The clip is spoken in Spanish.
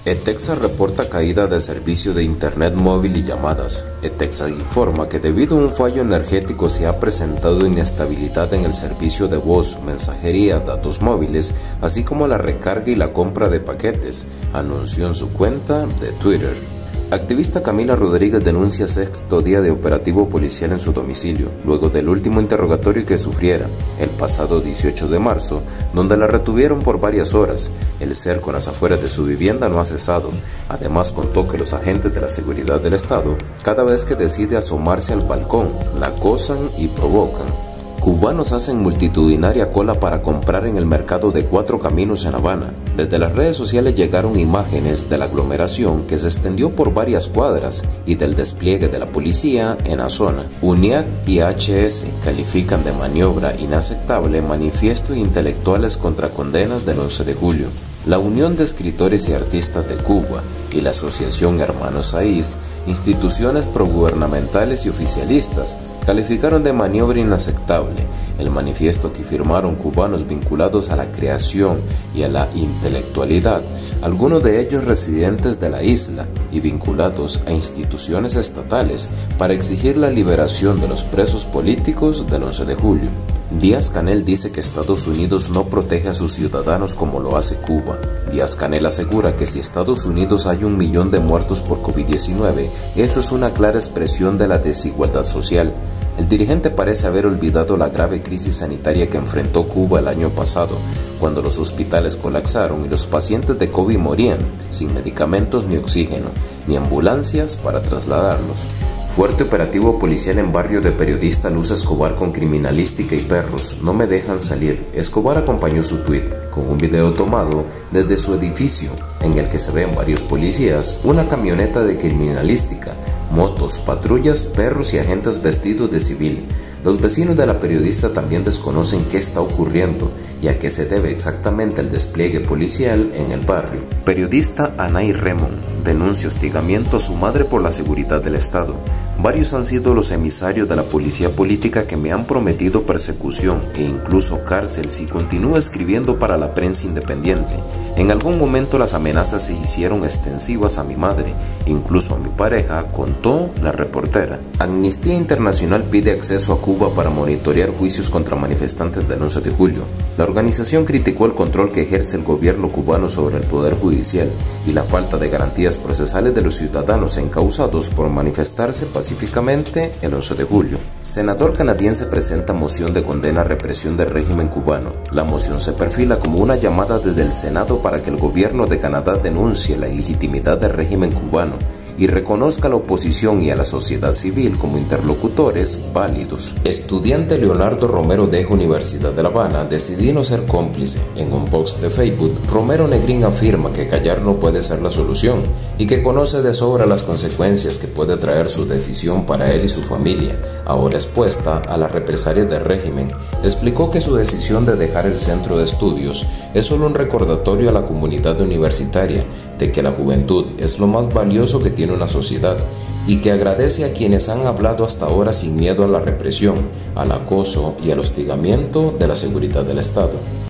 ETEXA reporta caída de servicio de Internet móvil y llamadas. ETEXA informa que debido a un fallo energético se ha presentado inestabilidad en el servicio de voz, mensajería, datos móviles, así como la recarga y la compra de paquetes, anunció en su cuenta de Twitter. Activista Camila Rodríguez denuncia sexto día de operativo policial en su domicilio, luego del último interrogatorio que sufriera, el pasado 18 de marzo, donde la retuvieron por varias horas. El cerco en las afueras de su vivienda no ha cesado. Además, contó que los agentes de la seguridad del Estado, cada vez que decide asomarse al balcón, la acosan y provocan. Cubanos hacen multitudinaria cola para comprar en el mercado de Cuatro Caminos en Habana. Desde las redes sociales llegaron imágenes de la aglomeración que se extendió por varias cuadras y del despliegue de la policía en la zona. UNIAC y HS califican de maniobra inaceptable manifiesto de intelectuales contra condenas del 11 de julio. La Unión de Escritores y Artistas de Cuba y la Asociación Hermanos Saiz, instituciones progubernamentales y oficialistas, calificaron de maniobra inaceptable el manifiesto que firmaron cubanos vinculados a la creación y a la intelectualidad, algunos de ellos residentes de la isla y vinculados a instituciones estatales, para exigir la liberación de los presos políticos del 11 de julio. Díaz-Canel dice que Estados Unidos no protege a sus ciudadanos como lo hace Cuba. Díaz-Canel asegura que si Estados Unidos hay 1 millón de muertos por COVID-19, eso es una clara expresión de la desigualdad social. El dirigente parece haber olvidado la grave crisis sanitaria que enfrentó Cuba el año pasado, cuando los hospitales colapsaron y los pacientes de COVID morían, sin medicamentos ni oxígeno, ni ambulancias para trasladarlos. Fuerte operativo policial en barrio de periodista Luz Escobar con criminalística y perros. No me dejan salir. Escobar acompañó su tuit con un video tomado desde su edificio, en el que se ven varios policías, una camioneta de criminalística, motos, patrullas, perros y agentes vestidos de civil. Los vecinos de la periodista también desconocen qué está ocurriendo y a qué se debe exactamente el despliegue policial en el barrio. Periodista Anay Remon denuncia hostigamiento a su madre por la seguridad del Estado. Varios han sido los emisarios de la policía política que me han prometido persecución e incluso cárcel si continúo escribiendo para la prensa independiente. En algún momento las amenazas se hicieron extensivas a mi madre, incluso a mi pareja, contó la reportera. Amnistía Internacional pide acceso a Cuba para monitorear juicios contra manifestantes del 11 de julio. La organización criticó el control que ejerce el gobierno cubano sobre el poder judicial y la falta de garantías procesales de los ciudadanos encausados por manifestarse pacíficamente el 11 de julio. Senador canadiense presenta moción de condena a represión del régimen cubano. La moción se perfila como una llamada desde el Senado para que el gobierno de Canadá denuncie la ilegitimidad del régimen cubano y reconozca a la oposición y a la sociedad civil como interlocutores válidos. Estudiante Leonardo Romero deja Universidad de La Habana, decidí no ser cómplice. En un post de Facebook, Romero Negrín afirma que callar no puede ser la solución y que conoce de sobra las consecuencias que puede traer su decisión para él y su familia, ahora expuesta a las represalias del régimen. Explicó que su decisión de dejar el centro de estudios es solo un recordatorio a la comunidad universitaria de que la juventud es lo más valioso que tiene una sociedad y que agradece a quienes han hablado hasta ahora sin miedo a la represión, al acoso y al hostigamiento de la seguridad del Estado.